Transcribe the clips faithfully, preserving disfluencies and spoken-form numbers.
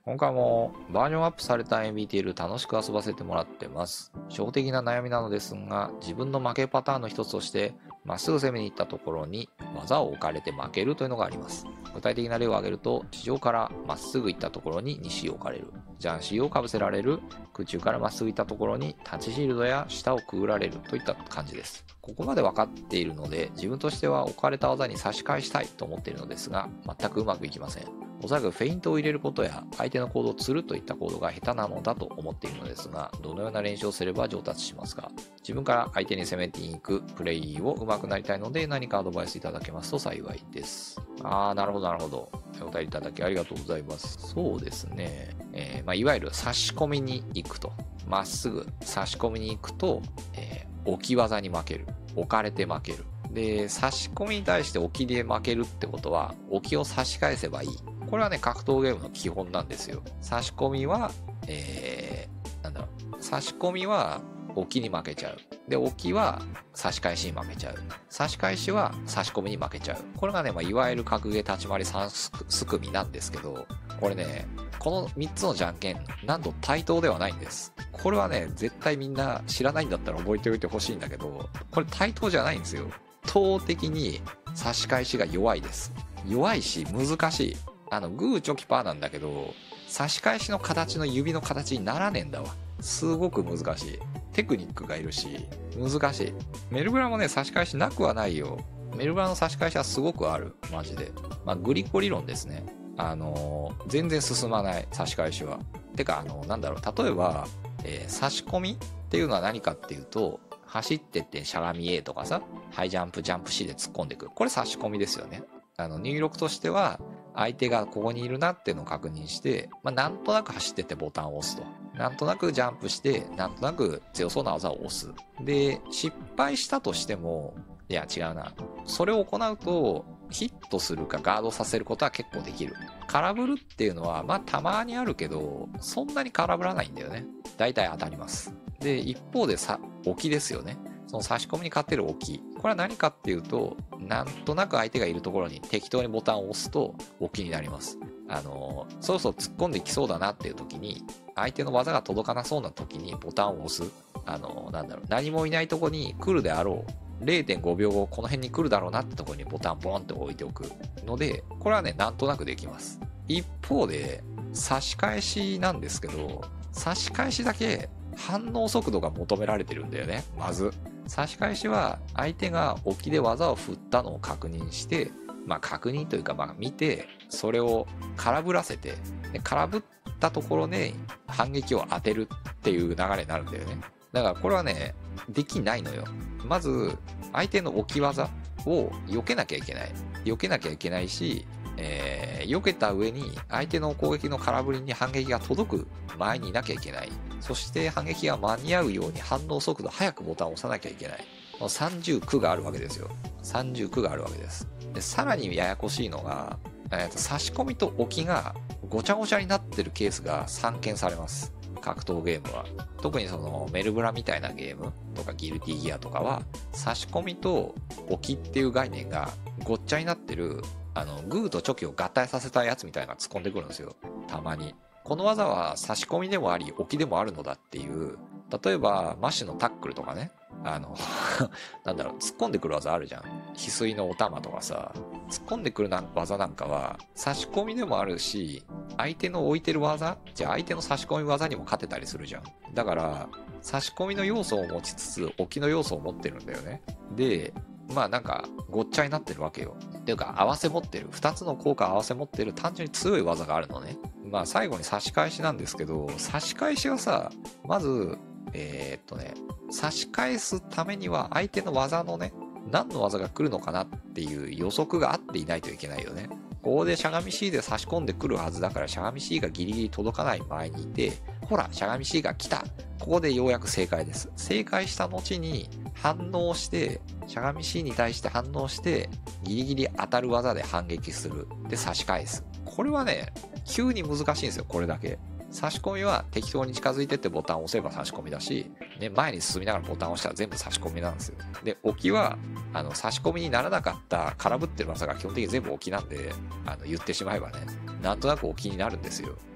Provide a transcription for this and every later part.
今回もバージョンアップされた エムビーティーエル 楽しく遊ばせてもらってます。初歩的な悩みなのですが、自分の負けパターンの一つとして、まっすぐ攻めに行ったところに技を置かれて負けるというのがあります。具体的な例を挙げると、地上からまっすぐ行ったところににシーを置かれる、ジャンシーをかぶせられる、空中からまっすぐ行ったところにタッチシールドや下をくぐられるといった感じです。ここまで分かっているので、自分としては置かれた技に差し返したいと思っているのですが、全くうまくいきません。おそらくフェイントを入れることや相手の行動を釣るといった行動が下手なのだと思っているのですが、どのような練習をすれば上達しますか？自分から相手に攻めていくプレイを上手くなりたいので、何かアドバイスいただけますと幸いです。あー、なるほどなるほど。お便りいただきありがとうございます。そうですね。えーまあ、いわゆる差し込みに行くと。まっすぐ差し込みに行くと、えー、置き技に負ける。置かれて負ける。で、差し込みに対して置きで負けるってことは、置きを差し返せばいい。これはね、格闘ゲームの基本なんですよ。差し込みは、えー、なんだろう。差し込みは置きに負けちゃう。で、置きは差し返しに負けちゃう。差し返しは差し込みに負けちゃう。これがね、まあ、いわゆる格ゲー立ち回りさんすくみなんですけど、これね、このみっつのじゃんけん、なんと対等ではないんです。これはね、絶対みんな知らないんだったら覚えておいてほしいんだけど、これ対等じゃないんですよ。圧倒的に差し返しが弱いです。弱いし難しい。あのグーチョキパーなんだけど、差し返しの形の指の形にならねえんだわ。すごく難しい。テクニックがいるし難しい。メルブラもね、差し返しなくはないよ。メルブラの差し返しはすごくある、マジで。まあグリコ理論ですね。あのー、全然進まない、差し返しは。てか、あのー、なんだろう、例えば、えー、差し込みっていうのは何かっていうと、走ってってしゃがみ A とかさ、ハイジャンプジャンプ C で突っ込んでいく。これ差し込みですよね。あの入力としては、相手がここにいるなっていうのを確認して、まあ、なんとなく走ってってボタンを押すと。なんとなくジャンプして、なんとなく強そうな技を押す。で、失敗したとしても、いや違うな。それを行うと、ヒットするかガードさせることは結構できる。空振るっていうのは、まあたまにあるけど、そんなに空振らないんだよね。だいたい当たります。で、一方でさ、置きですよね。その差し込みに勝てる置き。これは何かっていうと、なんとなく相手がいるところに適当にボタンを押すと置きになります。あの、そろそろ突っ込んできそうだなっていう時に、相手の技が届かなそうな時にボタンを押す。あの、なんだろう、何もいないとこに来るであろう。れいてんごびょうご、この辺に来るだろうなってところにボタンボンって置いておくので、これはね、なんとなくできます。一方で、差し返しなんですけど、差し返しだけ反応速度が求められてるんだよね、まず。差し返しは相手が置きで技を振ったのを確認して、まあ確認というかまあ見て、それを空振らせて、で空振ったところで反撃を当てるっていう流れになるんだよね。だからこれはね、できないのよ。まず相手の置き技を避けなきゃいけない。避けなきゃいけないし、えー、避けた上に相手の攻撃の空振りに反撃が届く前にいなきゃいけない。そして反撃が間に合うように反応速度早くボタンを押さなきゃいけない。さんじゅうきゅうがあるわけですよ。さんじゅうきゅうがあるわけです。で、さらにややこしいのが、えーと、差し込みと置きがごちゃごちゃになってるケースが散見されます。格闘ゲームは。特にそのメルブラみたいなゲームとかギルティギアとかは、差し込みと置きっていう概念がごっちゃになってる、あの、グーとチョキを合体させたやつみたいなのが突っ込んでくるんですよ。たまに。この技は差し込みでもあり、置きでもあるのだっていう、例えば、マッシュのタックルとかね、あの、なんだろう、突っ込んでくる技あるじゃん。翡翠のお玉とかさ、突っ込んでくるな技なんかは、差し込みでもあるし、相手の置いてる技、じゃあ相手の差し込み技にも勝てたりするじゃん。だから、差し込みの要素を持ちつつ、置きの要素を持ってるんだよね。で、まあなんか、ごっちゃになってるわけよ。っていうか、合わせ持ってる。二つの効果合わせ持ってる単純に強い技があるのね。まあ最後に差し返しなんですけど、差し返しはさ、まず、えー、っとね、差し返すためには相手の技のね、何の技が来るのかなっていう予測があっていないといけないよね。ここでしゃがみ C で差し込んでくるはずだから、しゃがみ C がギリギリ届かない前にいて、ほら、しゃがみ C が来た。ここでようやく正解です。正解した後に反応して、しゃがみ C に対して反応して、ギリギリ当たる技で反撃する。で、差し返す。これはね、急に難しいんですよ、これだけ。差し込みは適当に近づいてってボタンを押せば差し込みだし、ね、前に進みながらボタンを押したら全部差し込みなんですよ。で、置きは、あの、差し込みにならなかった空振ってる技が基本的に全部置きなんで、あの、言ってしまえばね、なんとなく置きになるんですよ。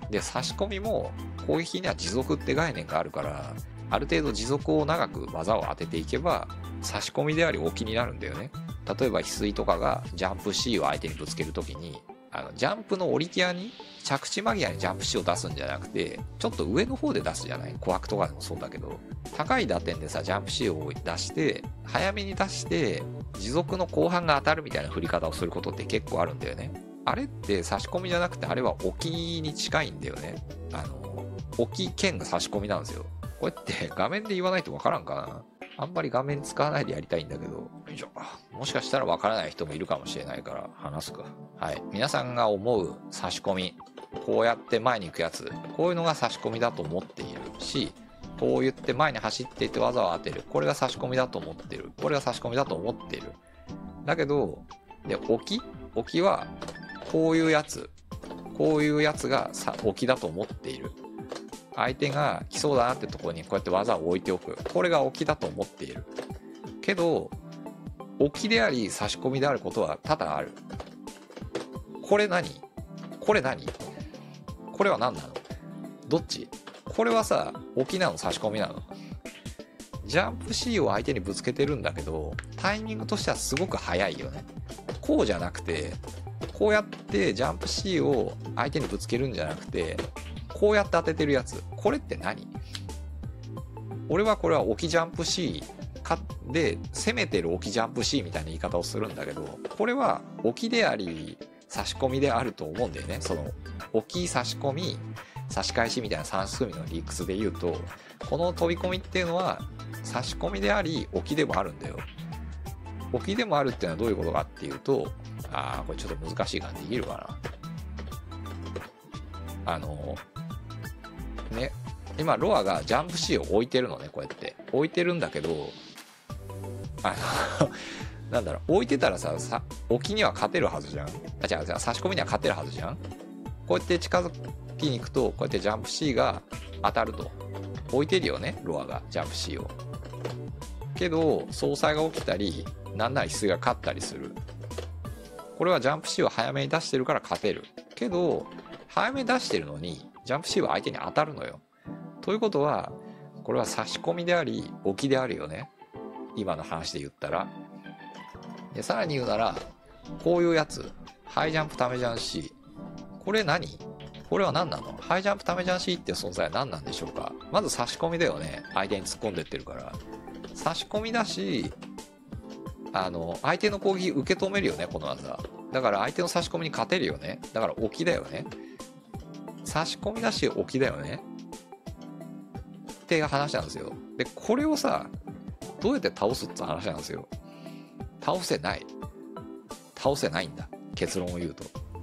で、差し込みも攻撃には持続って概念があるから、ある程度持続を長く技を当てていけば、差し込みであり置きになるんだよね。例えば翡翠とかがジャンプ C を相手にぶつけるときに、あのジャンプの降り際に着地間際にジャンプ C を出すんじゃなくて、ちょっと上の方で出すじゃない。琥珀とかでもそうだけど、高い打点でさジャンプ C を出して早めに出して持続の後半が当たるみたいな振り方をすることって結構あるんだよね。あれって差し込みじゃなくて、あれは置きに近いんだよね。あの置き兼差し込みなんですよ。これって画面で言わないとわからんかな。あんまり画面使わないでやりたいんだけど、よいしょ。もしかしたらわからない人もいるかもしれないから話すか。はい。皆さんが思う差し込み、こうやって前に行くやつ、こういうのが差し込みだと思っているし、こう言って前に走っていって技を当てる。これが差し込みだと思っている。これが差し込みだと思っている。だけど、で、置き置きは、こういうやつ。こういうやつがさ置きだと思っている。相手が来そうだなってところにこうやって技を置いておく。これが置きだと思っている。けど、置きであり差し込みであることは多々ある。これ何？これ何？これは何なの？どっち？これはさ、置きなの差し込みなの？ジャンプ C を相手にぶつけてるんだけど、タイミングとしてはすごく早いよね。こうじゃなくて、こうやってジャンプ C を相手にぶつけるんじゃなくて、こうやって当ててるやつ。これって何？俺はこれは置きジャンプ C かで攻めてる置きジャンプ C みたいな言い方をするんだけど、これは置きであり差し込みであると思うんだよね。その置き差し込み差し返しみたいなさん組の理屈で言うと、この飛び込みっていうのは差し込みであり置きでもあるんだよ。置きでもあるっていうのはどういうことかっていうと、あーこれちょっと難しい感じできるかな。あのね、今ロアがジャンプ C を置いてるのね。こうやって置いてるんだけど、あのなんだろう、置いてたらさ、さ置きには勝てるはずじゃん。あ、違う違う、差し込みには勝てるはずじゃん。こうやって近づきに行くと、こうやってジャンプ C が当たると。置いてるよね、ロアがジャンプ C を。けど総裁が起きたり、なんなら翡翠が勝ったりする。これはジャンプ C を早めに出してるから勝てる。けど早めに出してるのにジャンプ C は相手に当たるのよ。ということは、これは差し込みであり置きであるよね、今の話で言ったら。でさらに言うなら、こういうやつ、ハイジャンプタメジャン C、 これ何？これは何なの？ハイジャンプタメジャン C っていう存在は何なんでしょうか。まず差し込みだよね。相手に突っ込んでってるから差し込みだし、あの相手の攻撃受け止めるよね、この技だから。相手の差し込みに勝てるよね。だから置きだよね。差し込みだし置きだよねっていう話なんですよ。でこれをさ、どうやって倒すって話なんですよ。倒せない倒せないんだ、結論を言うと。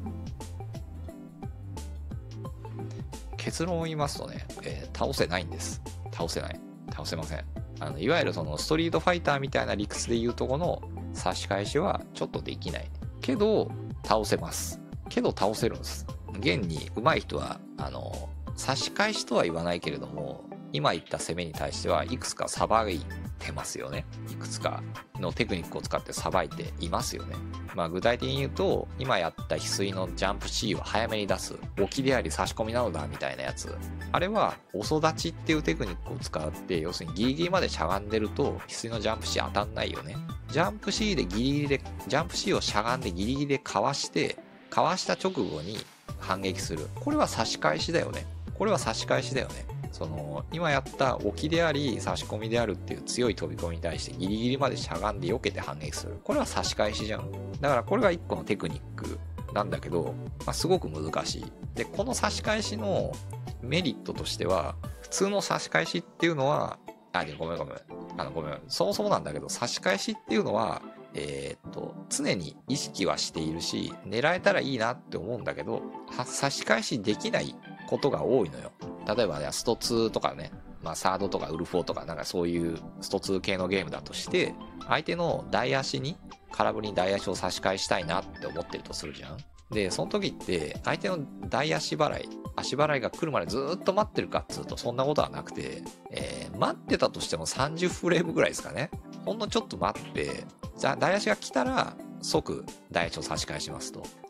結論を言いますとね、えー、倒せないんです。倒せない倒せません。あのいわゆるそのストリートファイターみたいな理屈で言うとこの差し返しはちょっとできないけど倒せます。けど倒せるんです。現に上手い人はあの差し返しとは言わないけれども、今言った攻めに対してはいくつかさばいてますよね。いくつかのテクニックを使ってさばいていますよね。まあ具体的に言うと、今やった翡翠のジャンプ C を早めに出す、置きであり差し込みなのだみたいなやつ、あれは遅立ちっていうテクニックを使って、要するにギリギリまでしゃがんでると翡翠のジャンプ C 当たんないよね。ジャンプ C でギリギリでジャンプ C をしゃがんでギリギリでかわして、かわした直後に反撃する。これは差し返しだよね。これは差し返しだよね。その今やった置きであり差し込みであるっていう強い飛び込みに対してギリギリまでしゃがんで避けて反撃する。これは差し返しじゃん。だからこれが一個のテクニックなんだけど、まあ、すごく難しい。でこの差し返しのメリットとしては、普通の差し返しっていうのは、あ、ごめんごめんあのごめんそもそもなんだけど、差し返しっていうのはえー、っと常に意識はしているし、狙えたらいいなって思うんだけど、差し返しできないことが多いのよ。例えばね、ストツーとかね、まあサードとかウルフォーとかなんかそういうストツー系のゲームだとして、相手の大足に、空振りに大足を差し返したいなって思ってるとするじゃん。で、その時って相手の大足払い、足払いが来るまでずーっと待ってるかっつうとそんなことはなくて、えー、待ってたとしてもさんじゅうフレームぐらいですかね。ほんのちょっと待って、じゃあ大足が来たら即大足を差し返しますと。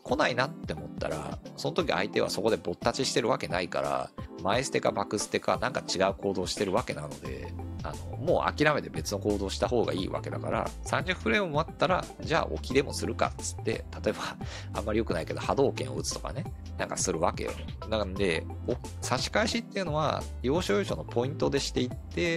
来ないなって思ったら、その時相手はそこでぼったちしてるわけないから、前捨てかバック捨てかなんか違う行動してるわけなので、あのもう諦めて別の行動した方がいいわけだから、さんじゅうフレーム待ったらじゃあ置きでもするかっつって、例えばあんまり良くないけど波動拳を打つとかね、なんかするわけよ。なんで差し返しっていうのは要所要所のポイントでしていって、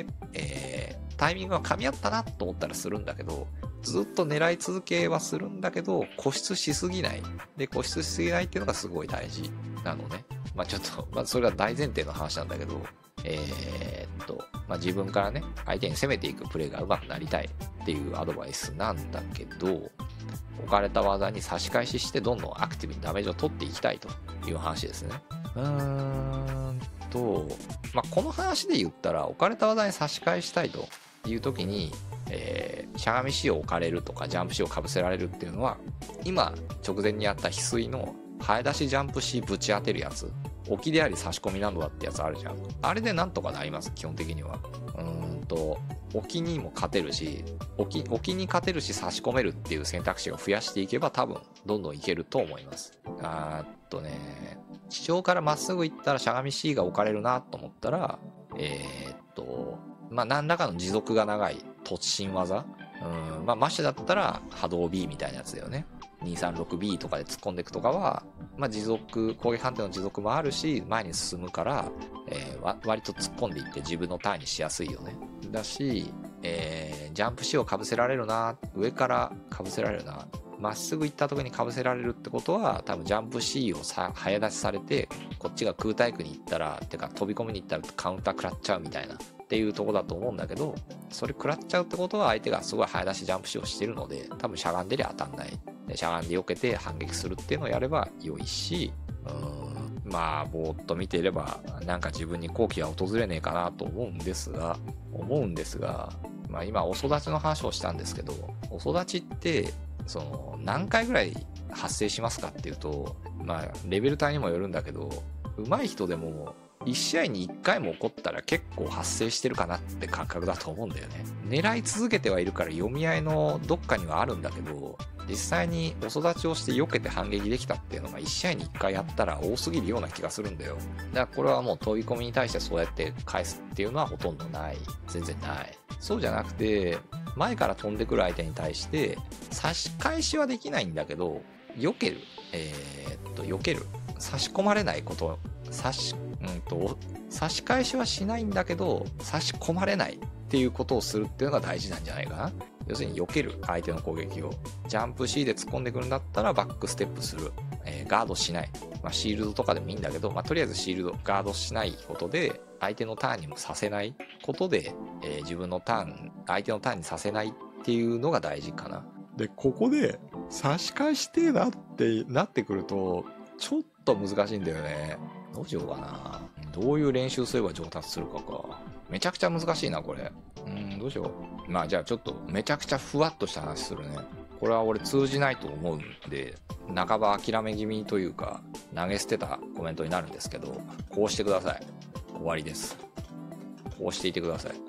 えー、タイミングが噛み合ったなと思ったらするんだけど、ずっと狙い続けはするんだけど固執しすぎない。で固執しすぎないっていうのがすごい大事なのね。まあちょっと、まあそれが大前提の話なんだけど、えー、っと、まあ自分からね、相手に攻めていくプレーが上手くなりたいっていうアドバイスなんだけど、置かれた技に差し返ししてどんどんアクティブにダメージを取っていきたいという話ですね。うーんと、まあこの話で言ったら、置かれた技に差し返したいという時に、えー、しゃがみしを置かれるとかジャンプしをかぶせられるっていうのは、今直前にあった翡翠の生え出しジャンプしぶち当てるやつ、置きであり差し込みなどだってやつあるじゃん。あれでなんとかなります、基本的には。うーんと置きにも勝てるし、置き置きに勝てるし差し込めるっていう選択肢を増やしていけば多分どんどんいけると思います。あーっとね地上からまっすぐ行ったらしゃがみ C が置かれるなと思ったら、えー、っとまあ何らかの持続が長い突進技、うん、まあマッシュだったら波動 B みたいなやつだよね。にさんろくビー とかで突っ込んでいくとかは、まあ、持続攻撃判定の持続もあるし前に進むから、えー、割と突っ込んでいって自分のターンにしやすいよね。だし、えー、ジャンプ C をかぶせられるな、上からかぶせられるな、まっすぐ行った時にかぶせられるってことは多分ジャンプ C をさ早出しされて、こっちが空対空に行ったらてか飛び込みに行ったらカウンター食らっちゃうみたいなっていうとこだと思うんだけど、それ食らっちゃうってことは相手がすごい早出しジャンプ C をしてるので、多分しゃがんでりゃ当たんない。でしゃがんで避けて反撃するっていうのをやれば良いし、うーんまあぼーっと見ていればなんか自分に好機は訪れねえかなと思うんですが思うんですがまあ今お育ちの話をしたんですけど、お育ちってその何回ぐらい発生しますかっていうと、まあレベル帯にもよるんだけど、上手い人でもいち試合にいっかいも起こったら結構発生してるかなって感覚だと思うんだよね。狙い続けてはいるから読み合いのどっかにはあるんだけど、実際にお育ちをして避けて反撃できたっていうのがいち試合にいっかいやったら多すぎるような気がするんだよ。だからこれはもう飛び込みに対してそうやって返すっていうのはほとんどない。全然ない。そうじゃなくて、前から飛んでくる相手に対して差し返しはできないんだけど、避ける。えー、っと、避ける。差し込まれないこと。差し、うんと、差し返しはしないんだけど、差し込まれないっていうことをするっていうのが大事なんじゃないかな。要するに避ける、相手の攻撃を。ジャンプ C で突っ込んでくるんだったらバックステップする。えー、ガードしない。まあ、シールドとかでもいいんだけど、まあ、とりあえずシールド、ガードしないことで、相手のターンにもさせないことで、えー、自分のターン、相手のターンにさせないっていうのが大事かな。で、ここで差し返してえなってなってくると、ちょっと難しいんだよね。どうしようかな。どういう練習すれば上達するかか。めちゃくちゃ難しいな、これ。うん、どうしよう。まあじゃあちょっとめちゃくちゃふわっとした話するね。これは俺通じないと思うんで、半ば諦め気味というか、投げ捨てたコメントになるんですけど、こうしてください。終わりです。こうしていてください。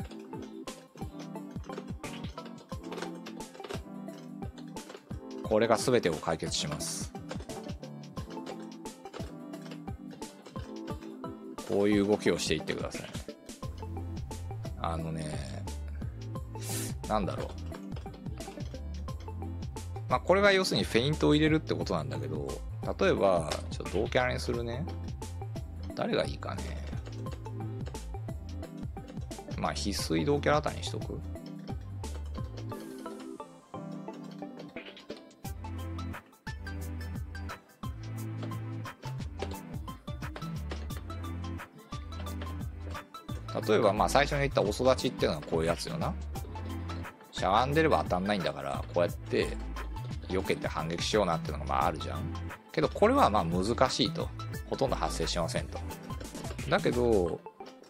これが全てを解決します。こういう動きをしていってください。あのね、なんだろう。まあこれが要するにフェイントを入れるってことなんだけど、例えば、ちょっと同キャラにするね。誰がいいかね。まあ翡翠同キャラあたりにしとく。例えばまあ最初に言ったお育ちっていうのはこういうやつよな。しゃがんでれば当たんないんだから、こうやって避けて反撃しようなっていうのがまああるじゃん。けどこれはまあ難しいと。ほとんど発生しませんと。だけど、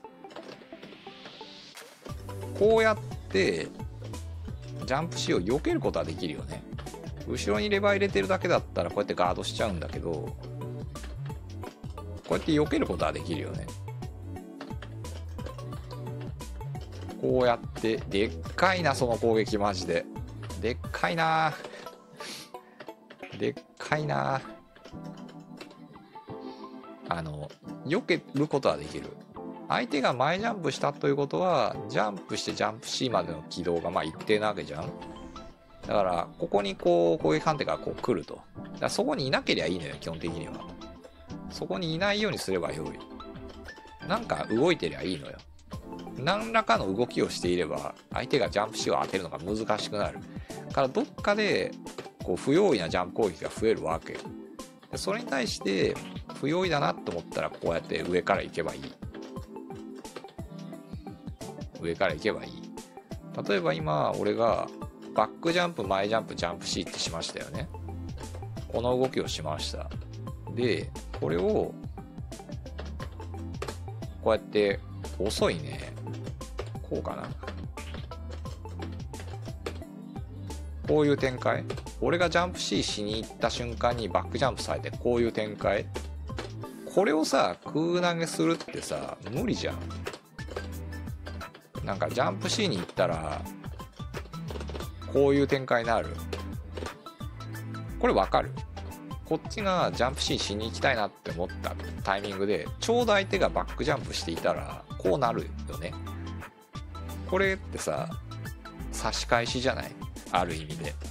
こうやってジャンプ C を避けることはできるよね。後ろにレバー入れてるだけだったらこうやってガードしちゃうんだけど、こうやって避けることはできるよね。こうやってでっかいな、その攻撃マジででっかいなでっかいなあの避けることはできる。相手が前ジャンプしたということはジャンプしてジャンプ C までの軌道がまあ一定なわけじゃん。だからここにこう攻撃判定がこう来ると。だからそこにいなければいいのよ基本的には。そこにいないようにすればよい。なんか動いてりゃいいのよ。何らかの動きをしていれば相手がジャンプ C を当てるのが難しくなるから、どっかでこう不用意なジャンプ攻撃が増えるわけ。それに対して不用意だなと思ったらこうやって上から行けばいい。上から行けばいい。例えば今俺がバックジャンプ前ジャンプジャンプ C ってしましたよね。この動きをしました。でこれをこうやって遅いね、こうかな、こういう展開。俺がジャンプ C しに行った瞬間にバックジャンプされてこういう展開。これをさ空投げするってさ無理じゃん。なんかジャンプ C に行ったらこういう展開になる。これわかる？こっちがジャンプ C しに行きたいなって思ったタイミングでちょうど相手がバックジャンプしていたらこうなるよね。これってさ差し返しじゃない？ある意味で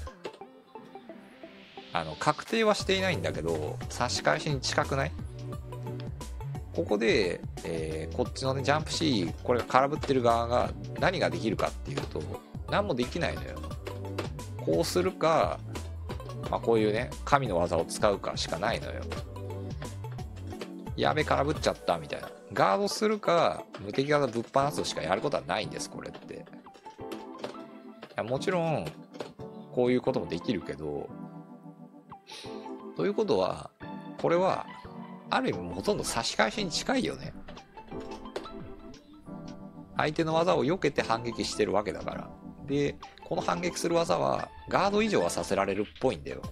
あの確定はしていないんだけど差し返しに近くない？ここで、えー、こっちのねジャンプ C これが空振ってる側が何ができるかっていうと何もできないのよ。こうするか、まあ、こういうね神の技を使うかしかないのよ。やべ空振っちゃったみたいな。ガードするか無敵技ぶっ放すしかやることはないんですこれって。いやもちろんこういうこともできるけど、ということはこれはある意味ほとんど差し返しに近いよね。相手の技を避けて反撃してるわけだから。でこの反撃する技はガード以上はさせられるっぽいんだよ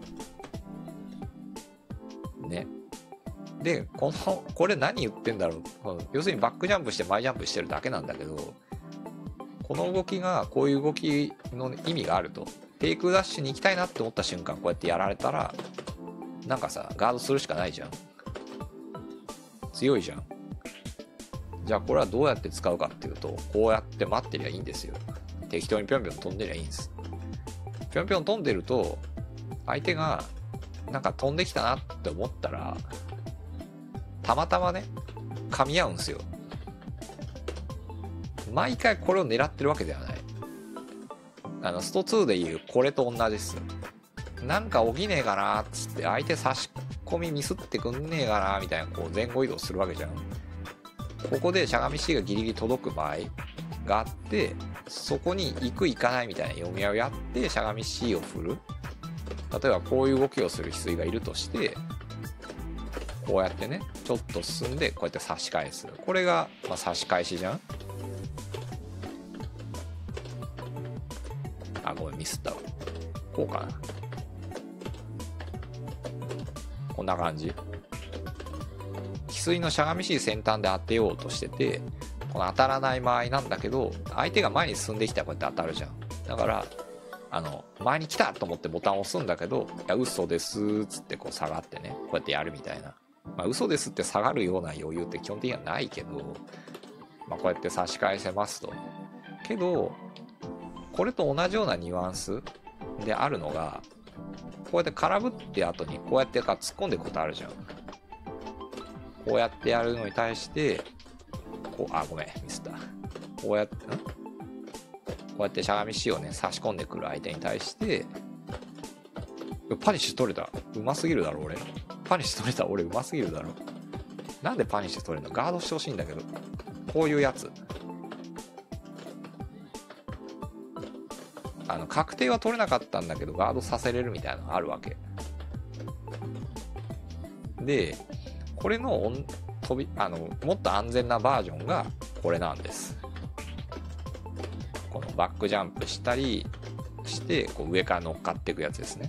ね。でこのこれ何言ってんだろう。要するにバックジャンプして前ジャンプしてるだけなんだけど、この動きがこういう動きの意味があると。テイクダッシュに行きたいなって思った瞬間こうやってやられたらなんかさガードするしかないじゃん。強いじゃん。じゃあこれはどうやって使うかっていうとこうやって待ってりゃいいんですよ。適当にぴょんぴょん飛んでりゃいいんです。ぴょんぴょん飛んでると相手がなんか飛んできたなって思ったらたまたまね噛み合うんですよ。毎回これを狙ってるわけではない。あのストツーでいうこれと同じです。なんか起きねえかなっつって相手差し込みミスってくんねえかなみたいなこう前後移動するわけじゃん。ここでしゃがみ C がギリギリ届く場合があってそこに行く行かないみたいな読み合いをやってしゃがみ C を振る。例えばこういう動きをする翡翠がいるとしてこうやってねちょっと進んでこうやって差し返す。これが、まあ、差し返しじゃん。あごめんミスったわ。こうかな。こんな感じ。翡翠のしゃがみ C 先端で当てようとしててこの当たらない場合なんだけど相手が前に進んできたらこうやって当たるじゃん。だからあの前に来たと思ってボタンを押すんだけどいや嘘ですっつってこう下がってねこうやってやるみたいな。まあ嘘ですって下がるような余裕って基本的にはないけど、まあ、こうやって差し返せますと。けどこれと同じようなニュアンスであるのがこうやって空振って後にこうやってか突っ込んでいくことあるじゃん。こうやってやるのに対してこうあごめんミスった。こうやってんこうやってしゃがみ C をね差し込んでくる相手に対してパニッシュ取れた。うますぎるだろ俺。パニッシュ取れた俺うますぎるだろ。なんでパニッシュ取れるの？ガードしてほしいんだけど。こういうやつあの確定は取れなかったんだけどガードさせれるみたいなのがあるわけで、これの飛びあのもっと安全なバージョンがこれなんです。このバックジャンプしたりしてこう上から乗っかっていくやつですね。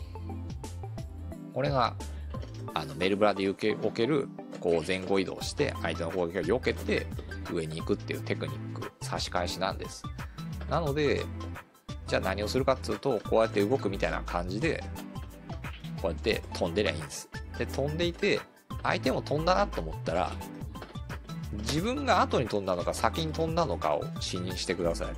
これがあのメルブラで受け置けるこう前後移動して相手の攻撃を避けて上に行くっていうテクニック差し返しなんです。なのでじゃあ何をするかっていうとこうやって動くみたいな感じでこうやって飛んでりゃいいんです。で飛んでいて相手も飛んだなと思ったら、自分が後に飛んだのか先に飛んだのかを視認してください。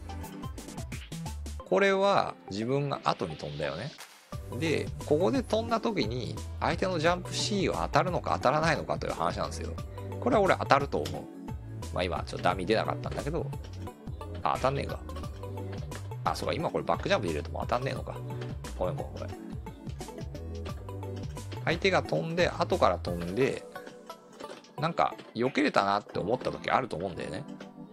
これは自分が後に飛んだよね。で、ここで飛んだ時に相手のジャンプ C は当たるのか当たらないのかという話なんですよ。これは俺当たると思う。まあ今ちょっとダミー出なかったんだけど、あ、当たんねえか。あ、そうか、今これバックジャンプ入れるともう当たんねえのか。ごめんごめんごめん。相手が飛んで、後から飛んで、なんか避けれたなって思った時あると思うんだよね。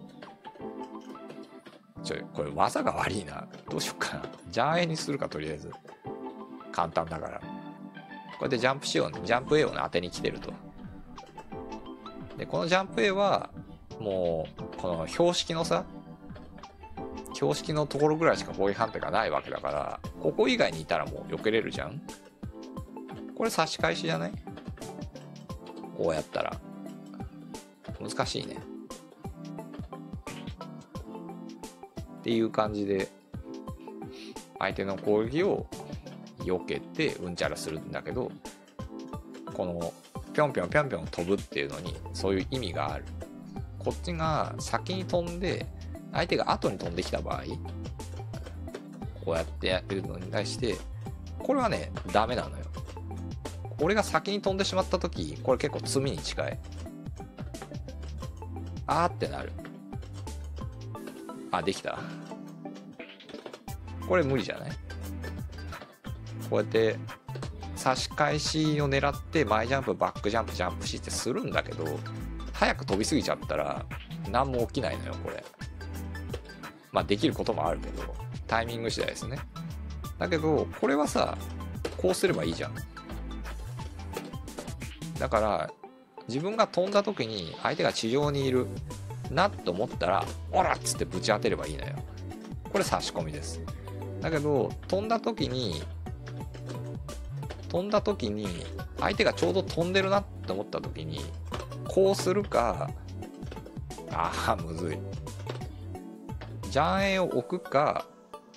ちょ、これ技が悪いな。どうしよっかな。ジャン A にするか、とりあえず。簡単だから。こうやってジャンプ C を、ジャンプ A をね、当てに来てると。で、このジャンプ A は、もう、この標識のさ、標識のところぐらいしか攻撃判定がないわけだから、ここ以外にいたらもう避けれるじゃん。これ差し返しじゃない？こうやったら。難しいね。っていう感じで、相手の攻撃を避けてうんちゃらするんだけど、このぴょんぴょんぴょんぴょん飛ぶっていうのにそういう意味がある。こっちが先に飛んで相手が後に飛んできた場合、こうやってやってるのに対してこれはねダメなのよ。俺が先に飛んでしまった時、これ結構罪に近い。あーってなる。あ、できた。これ無理じゃない？こうやって差し返しを狙って前ジャンプバックジャンプジャンプ C ってするんだけど、早く飛びすぎちゃったら何も起きないのよこれ。まあできることもあるけどタイミング次第ですね。だけどこれはさ、こうすればいいじゃん。だから自分が飛んだ時に相手が地上にいるなと思ったらオラっつってぶち当てればいいのよ。これ差し込みです。だけど飛んだ時に飛んだ時に相手がちょうど飛んでるなって思った時にこうするか、ああむずい、ジャン A を置くか、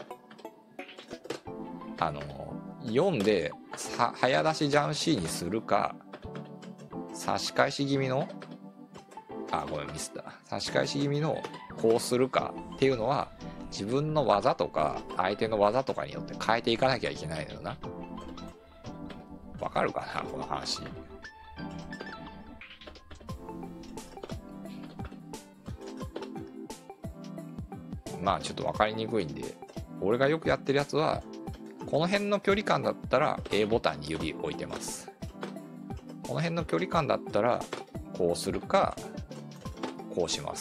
あのよんで早出しジャン C にするか、差し返し気味のあごめんミスった差し返し気味のこうするかっていうのは自分の技とか相手の技とかによって変えていかなきゃいけないのよな。わかるかなこの話。まあちょっと分かりにくいんで、俺がよくやってるやつはこの辺の距離感だったら A ボタンに指置いてます。この辺の距離感だったらこうするかこうします。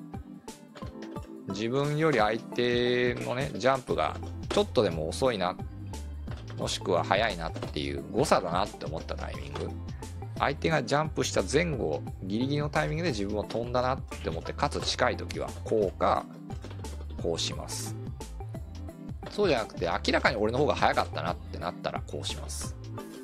自分より相手のねジャンプがちょっとでも遅いな、もしくは速いなっていう誤差だなって思ったタイミング、相手がジャンプした前後ギリギリのタイミングで自分を飛んだなって思って、かつ近い時はこうかこうします。そうじゃなくて明らかに俺の方が速かったなってなったらこうします。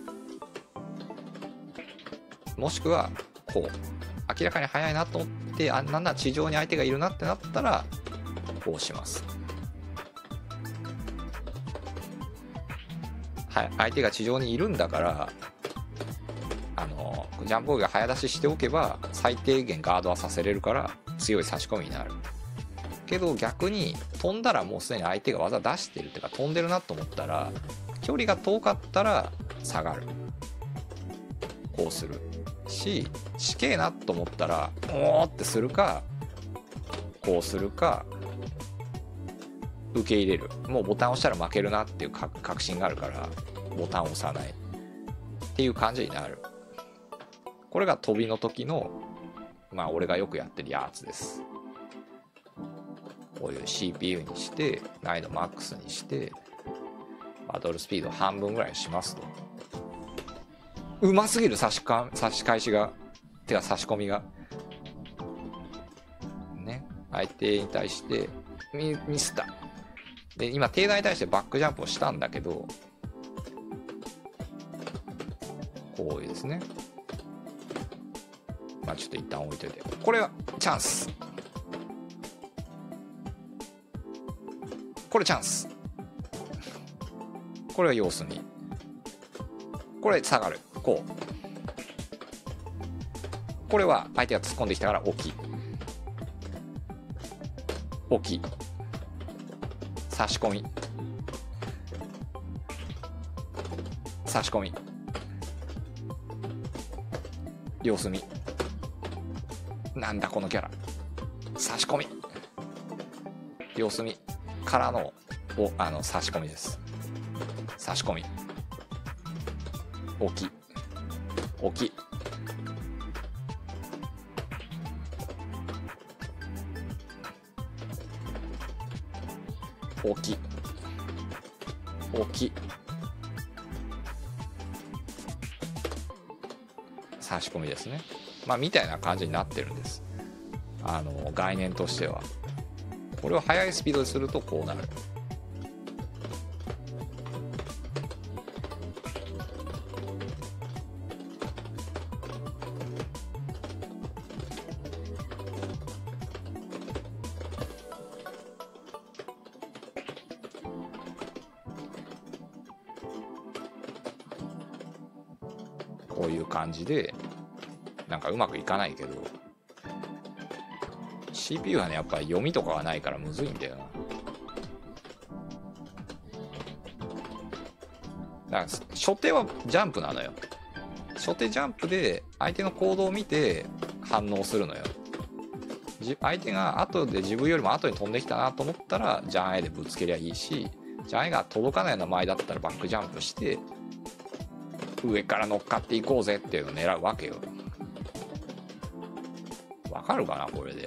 もしくはこう、明らかに速いなと思って、あ、なんなら地上に相手がいるなってなったらこうします。はい、相手が地上にいるんだから、あのジャンプボールが早出ししておけば最低限ガードはさせれるから強い差し込みになる。けど逆に飛んだらもうすでに相手が技出してるっていうか飛んでるなと思ったら、距離が遠かったら下がる、こうするし、死刑なと思ったらおーってするかこうするか受け入れる。もうボタン押したら負けるなっていう確信があるからボタンを押さないっていう感じになる。これが飛びの時のまあ俺がよくやってるやつです。こういう シーピーユー にして難易度マックスにしてバトルスピード半分ぐらいにしますと、うますぎる差しか差し返しがてか差し込みがね、相手に対してミ, ミスったで、今テーダーに対してバックジャンプをしたんだけど、こういうですね、まあちょっと一旦置いといて、これはチャンス、これチャンス、これは様子見、これ下がる、こうこれは相手が突っ込んできたから大きい。大きい。差し込み。差し込み。様子見。なんだこのキャラ。差し込み。様子見。からの、お、あの、差し込みです。差し込み。大きい。大きい。大きい。大きい。差し込みですね。まあみたいな感じになってるんです。あの概念としては。これを速いスピードでするとこうなる。こういう感じでなんかうまくいかないけど、 シーピーユー はねやっぱり読みとかがないからむずいんだよな。だから初手はジャンプなのよ。初手ジャンプで相手の行動を見て反応するのよ。相手が後で自分よりも後に飛んできたなと思ったらジャンエーでぶつけりゃいいし、ジャンエーが届かないような前だったらバックジャンプして上から乗っかっていこうぜっていうのを狙うわけよ。わかるかなこれで。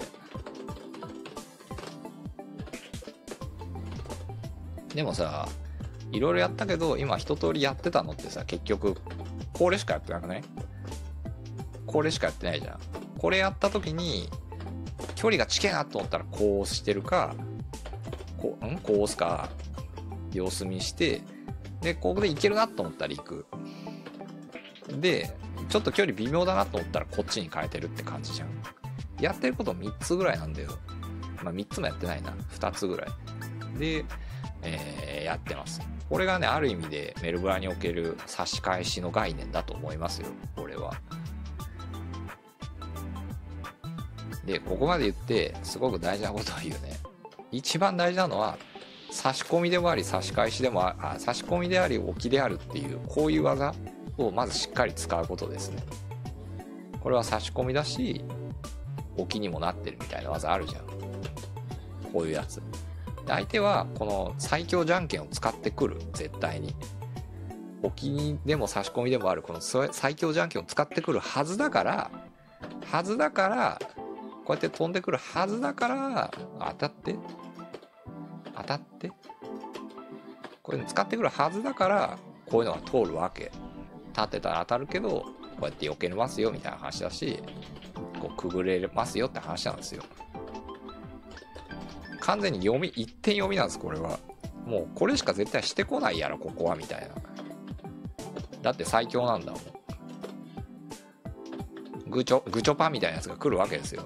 でもさ、いろいろやったけど今一通りやってたのってさ、結局これしかやってなくない？これしかやってないじゃん。これやった時に距離が近いなと思ったらこうしてるか、こう、んこう押すか様子見して、でここでいけるなと思ったら行く。でちょっと距離微妙だなと思ったらこっちに変えてるって感じじゃん。やってることみっつぐらいなんだよ。まあみっつもやってないな、ふたつぐらいで、えー、やってます。これがねある意味でメルブラにおける差し返しの概念だと思いますよ、これは。でここまで言ってすごく大事なことを言うね。一番大事なのは差し込みでもあり差し返しでもああ差し込みであり置きであるっていうこういう技をまずしっかり使うことですね。これは差し込みだし置きにもなってるみたいな技あるじゃん、こういうやつ。で相手はこの最強じゃんけんを使ってくる、絶対に。置きでも差し込みでもあるこの最強じゃんけんを使ってくるはずだからはずだからこうやって飛んでくるはずだから当たって当たってこれ使ってくるはずだからこういうのが通るわけ。立ってたら当たるけどこうやって避けれますよみたいな話だし、こうくぐれますよって話なんですよ。完全に読み一点読みなんです。これはもうこれしか絶対してこないやろここはみたいな。だって最強なんだもん。グチョグチョパンみたいなやつが来るわけですよ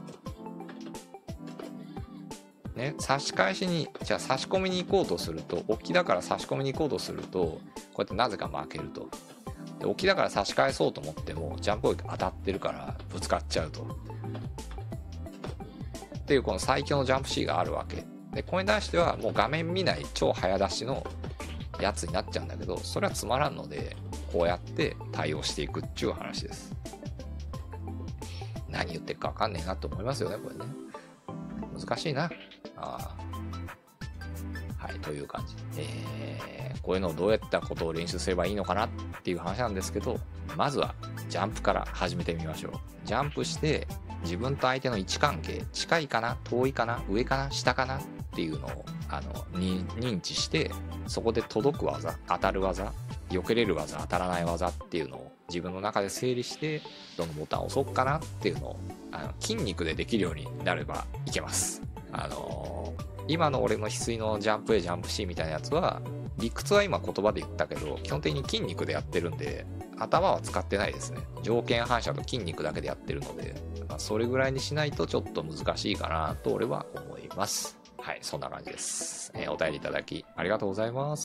ね。差し返しにじゃあ差し込みに行こうとすると、置きだから差し込みに行こうとするとこうやってなぜか負けると。で置きだから差し返そうと思ってもジャンプ攻撃当たってるからぶつかっちゃうとっていうこの最強のジャンプ C があるわけで、これに対してはもう画面見ない超早出しのやつになっちゃうんだけど、それはつまらんのでこうやって対応していくっていう話です。何言ってるか分かんねえなと思いますよね、これね。難しいな。あはい、という感じ。えー、こういうのをどうやったことを練習すればいいのかなっていう話なんですけど、まずはジャンプから始めてみましょう。ジャンプして自分と相手の位置関係、近いかな、遠いかな、上かな、下かなっていうのをあのに認知して、そこで届く技、当たる技、避けれる技、当たらない技っていうのを自分の中で整理して、どのボタンを押そうかなっていうのをあの筋肉でできるようになればいけます。あのー、今の俺の翡翠のジャンプ A ジャンプ C みたいなやつは理屈は今言葉で言ったけど基本的に筋肉でやってるんで頭は使ってないですね。条件反射と筋肉だけでやってるので、まあ、それぐらいにしないとちょっと難しいかなと俺は思います。はい、そんな感じです。えー、お便りいただきありがとうございます。